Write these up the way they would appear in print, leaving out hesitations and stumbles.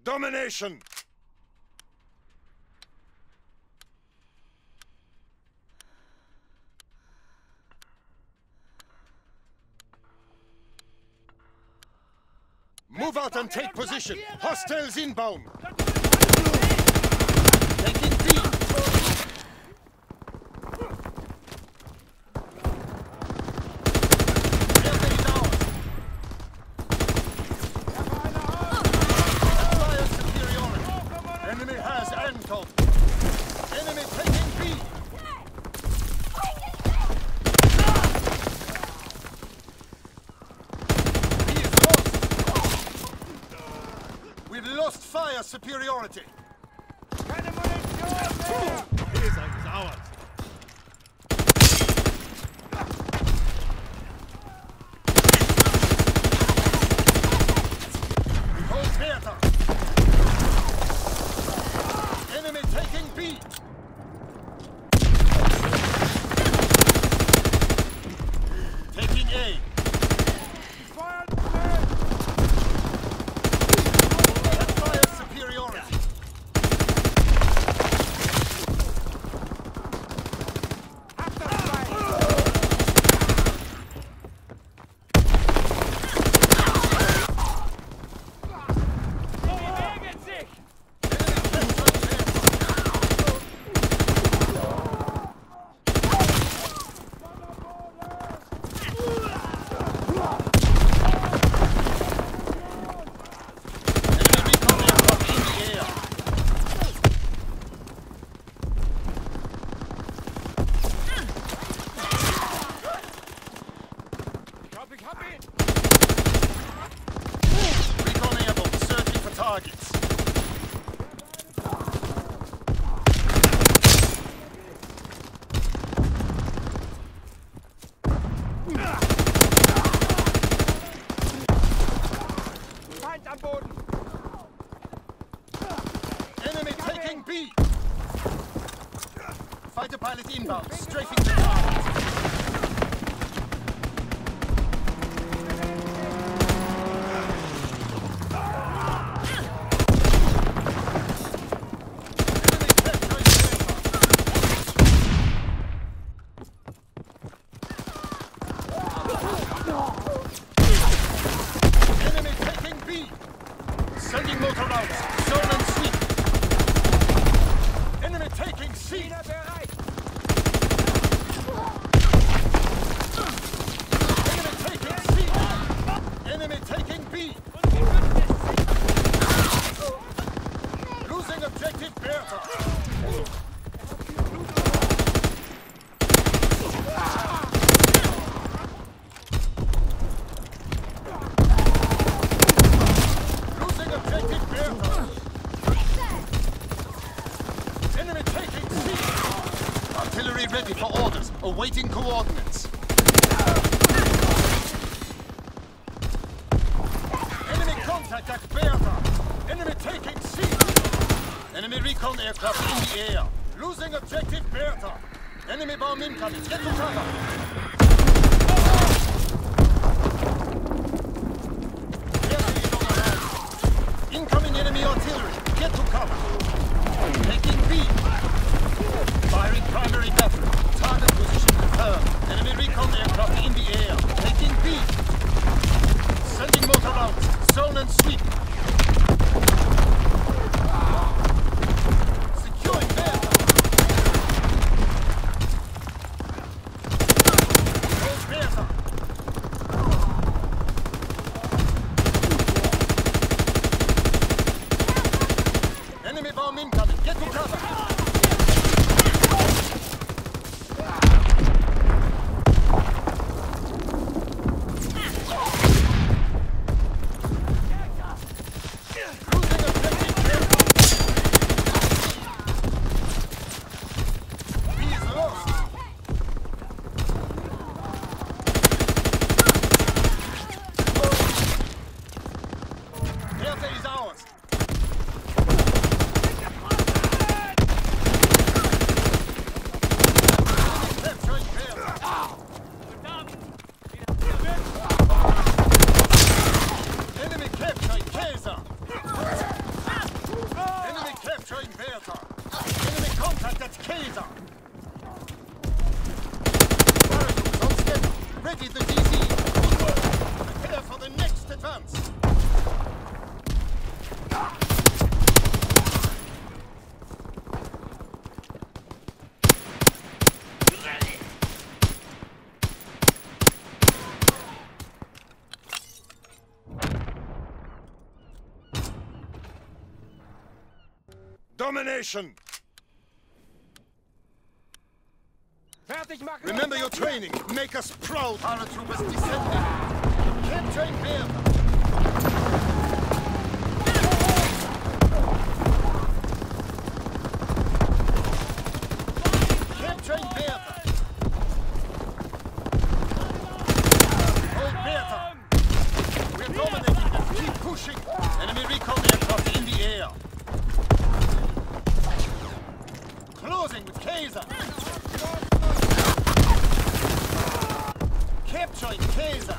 domination! Move out and take position! Hostiles inbound! Taking B! Enemy taking B! B is lost! We've lost fire superiority! He's ours. Hold Bertha! Enemy taking B! Taking A! That fire superiority! Recon airborne, searching for targets. Feind am Boden! Enemy taking B! Fighter pilot inbound, strafing the target. Enemy taking B! Sending motor rounds, zone and sweep! Enemy taking C! Bereit! Enemy taking C! Enemy taking B! Losing objective Bertha! Losing objective Bertha! Enemy taking C! Artillery ready for orders, awaiting coordinates. Enemy contact at Bertha! Enemy taking C! Enemy recon aircraft in the air. Losing objective Bertha! Enemy bomb incoming, get to cover! Bertha is on the line. Incoming enemy artillery, get to cover! Taking B! Firing primary battery. Target position confirmed. Enemy recon aircraft in the air. Taking B. Sending motor rounds. Zone and sweep. Securing Bertha. Hold Bertha. Enemy bomb incoming. Get to cover. Domination! Fertig machen! Remember your training. Make us proud. Paratroopers descending. Capturing Bertha. Capturing Bertha. Hold Bertha. We're dominating them. Keep pushing. Enemy recon aircraft in the air. Closing with Kaiser. Capturing Kaiser.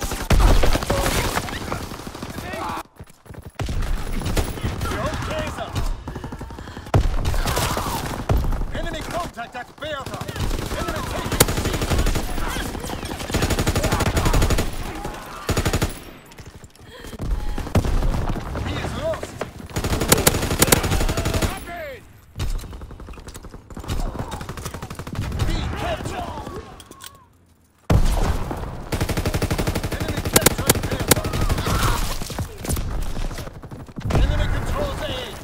Hold Kaiser. Enemy contact at Bertha. Enemy taking C. He is lost. B captured. Enemy capturing Bertha. Enemy controls A.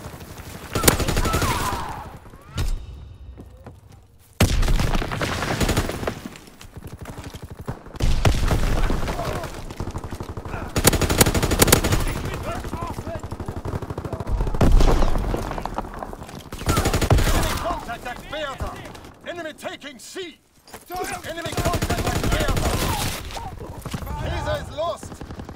Enemy contact at Bertha. Enemy taking C. Enemy contact at Bertha. Kaiser is lost.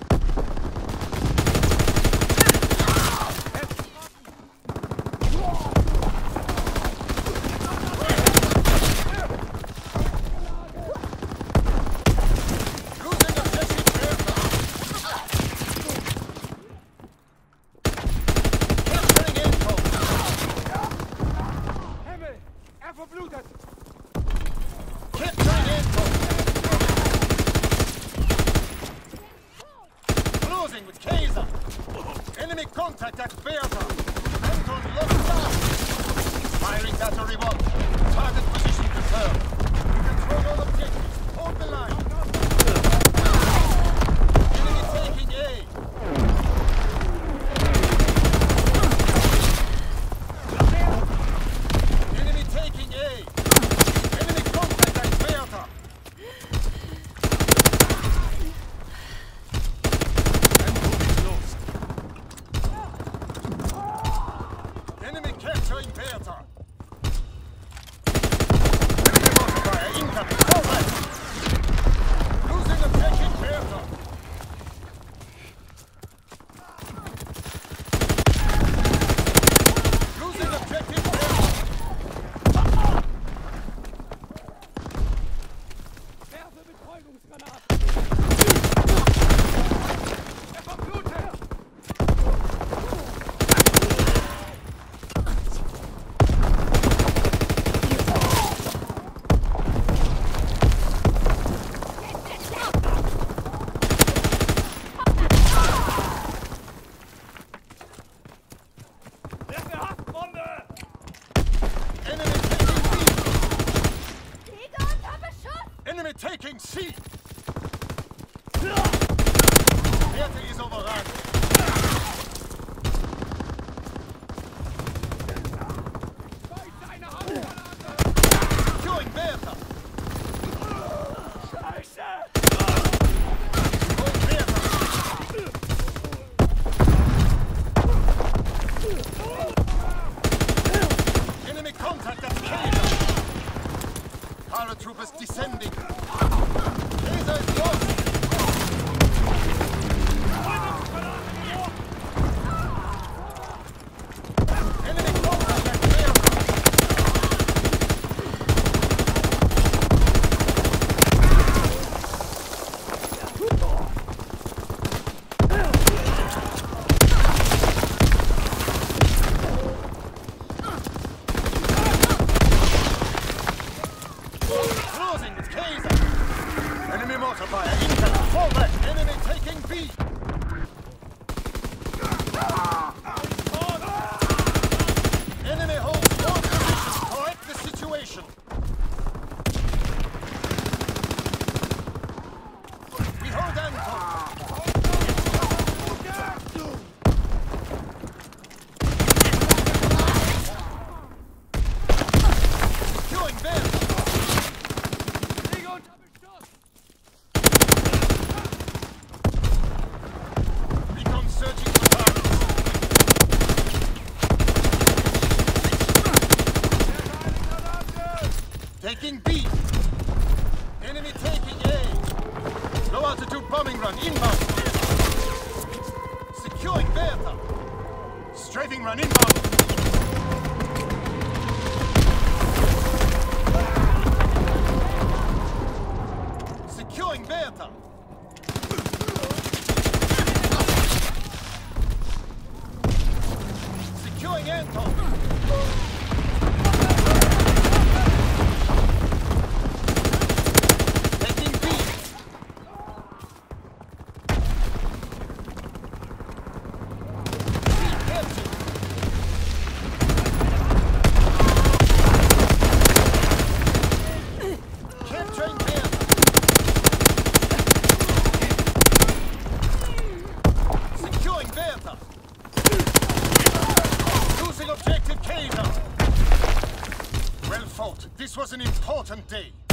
Losing objective Bertha. Capturing info. Himmel! Er verblutet! Capturing info. Closing with Kaiser. Enemy contact at Bertha. Anton lost start. Firing battery 1. Target position confirmed. We control all objectives. Hold the line. Enemy taking A. Enemy taking A. Enemy contact at Bertha. Anton is lost. Enemy capturing Bertha. Enemy mortar fire incoming. Forward. run inbound. Securing Bertha. Strafing run inbound. Securing Bertha. Securing Anton. Taking B. C captured. Capturing Bertha. Securing Bertha. Losing objective K now. Well fought. This was an important day.